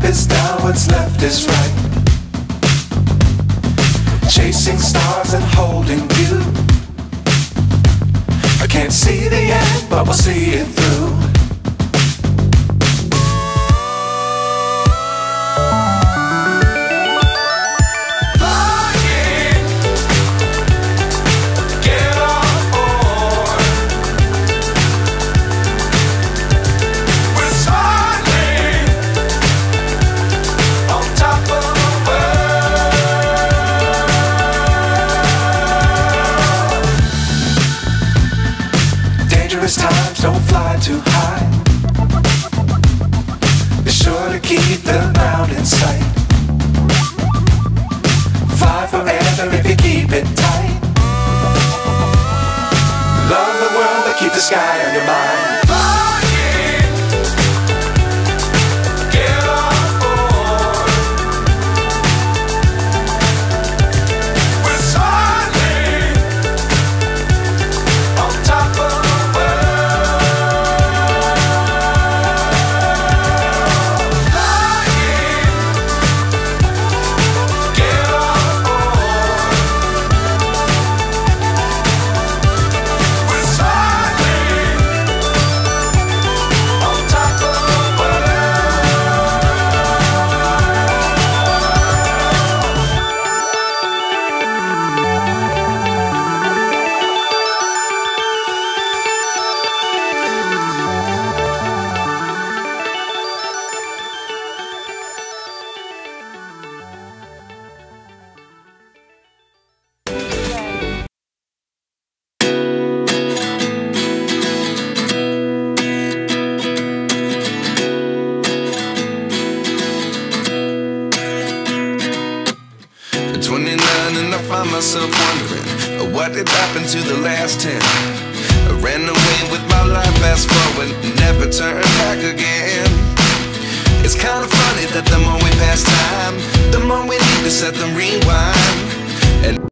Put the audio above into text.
is down, what's left is right. Chasing stars and holding you. I can't see the end, but we'll see it through. Dangerous times, don't fly too high. Be sure to keep the ground in sight. Fly forever if you keep it tight. Love the world, but keep the sky on your mind. And I find myself wondering what did happen to the last 10. I ran away with my life, fast forward, never turn back again. It's kind of funny that the more we pass time, the more we need to set the rewind. And